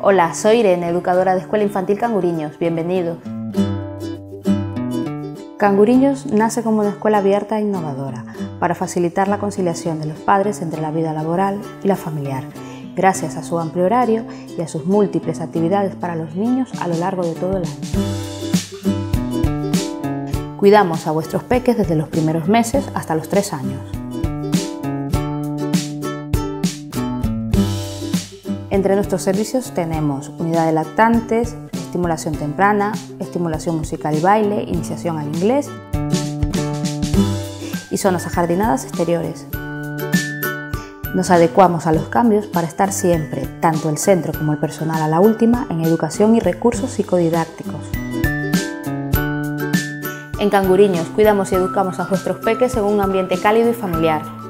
Hola, soy Irene, educadora de Escuela Infantil Canguriños. Bienvenido. Canguriños nace como una escuela abierta e innovadora para facilitar la conciliación de los padres entre la vida laboral y la familiar, gracias a su amplio horario y a sus múltiples actividades para los niños a lo largo de todo el año. Cuidamos a vuestros peques desde los primeros meses hasta los 3 años. Entre nuestros servicios tenemos unidad de lactantes, estimulación temprana, estimulación musical y baile, iniciación al inglés y zonas ajardinadas exteriores. Nos adecuamos a los cambios para estar siempre, tanto el centro como el personal a la última, en educación y recursos psicodidácticos. En Canguriños cuidamos y educamos a vuestros peques en un ambiente cálido y familiar.